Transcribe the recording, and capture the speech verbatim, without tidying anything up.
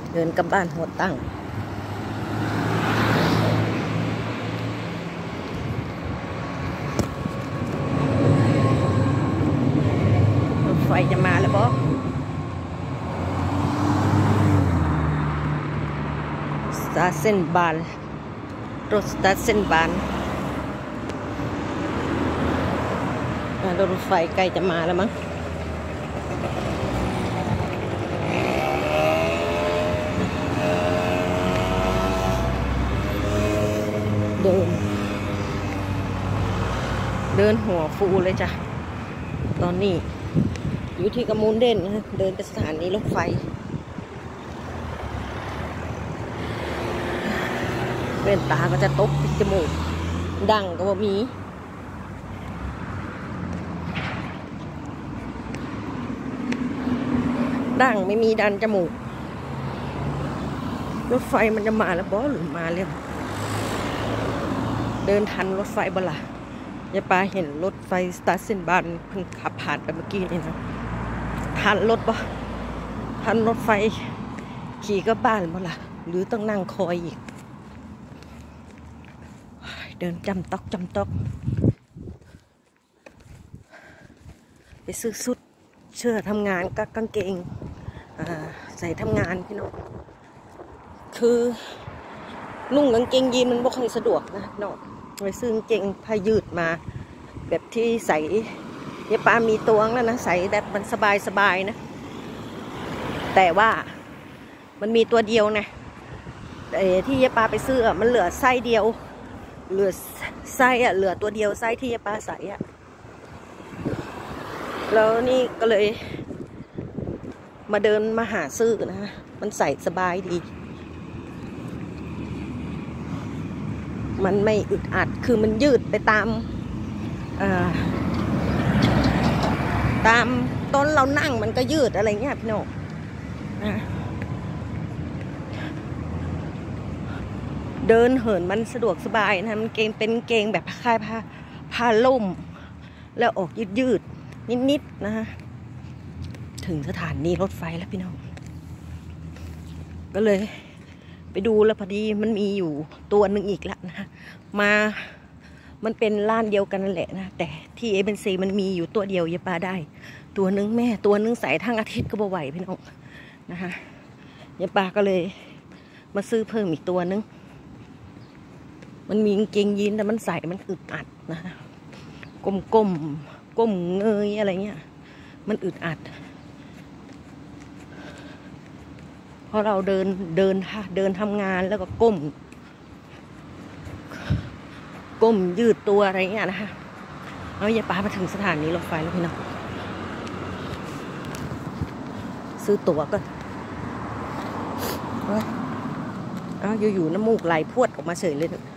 เดินกลับบ้านหัวตั้งรถไฟจะมาแล้วบอสตาร์เส้นบานรถสตาร์เส้นบานรถไฟใกล้จะมาแล้วมั้งเดินเดินหัวฟูเลยจ้ะตอนนี้อยู่ที่กระมูลเด่นนะเดินไปสถานีรถไฟเว้นตาก็จะตกจมูกดังก็ว่ามีดังไม่มีดันจมูกรถไฟมันจะมาแล้วบอหรือมาเร็วเดินทันรถไฟบ่ล่ะยายปาเห็นรถไฟสตาร์เส้นบานเพิ่งขับผ่านไปเมื่อกี้นี่นะทันรถบ่ทันรถไฟขี่ก็บ้านบ่ล่ะหรือต้องนั่งคอยอีกเดินจำตอกจำตอกไปซื้อชุดเสื้อทำงานกับกางเกงใส่ทำงานพี่น้องคือนุ่งกางเกงยีนมันไม่ค่อยสะดวกนะเนาะไปซื้อกางเกงผ้ายืดมาแบบที่ใส่ยายปามีตัวแล้วนะใส่แบบมันสบายสบายนะแต่ว่ามันมีตัวเดียวนะแต่ที่ยายปาไปซื้อมันเหลือไส้เดียวเหลือไส้อะเหลือตัวเดียวไส้ที่ยายปาใส่อะแล้วนี่ก็เลยมาเดินมาหาซื้อนะมันใส่สบายดีมันไม่อึดอัดคือมันยืดไปตามตามต้นเรานั่งมันก็ยืดอะไรเงี้ยพี่น้องเดินเหินมันสะดวกสบายนะมันเกงเป็นเกงแบบคล้ายผ้าผ้าล่มแล้วออกยืดยืดนิดๆนะฮะถึงสถานีรถไฟแล้วพี่น้องก็เลยไปดูแล้วพอดีมันมีอยู่ตัวหนึ่งอีกแล้วนะมามันเป็นร้านเดียวกันนั่นแหละนะแต่ที่เอเบนซีมันมีอยู่ตัวเดียวยายปาได้ตัวนึงแม่ตัวนึงใส่ทั้งอาทิตย์ก็บ่ไหวพี่น้องนะคะยายปาก็เลยมาซื้อเพิ่มอีกตัวนึงมันมีกางเกงยีนแต่มันใส่มันอึดอัดนะก้มก้มก้มเงยอะไรเงี้ยมันอึดอัดเพราะเราเดินเดินเดินทำงานแล้วก็ก้มก้มยืดตัวอะไรเงี้ยนะคะเอายายปามาถึงสถานีรถไฟแล้วพี่น้องซื้อตั๋วก็เอาอยู่ๆน้ำมูกไหลพรวดออกมาเฉยเลย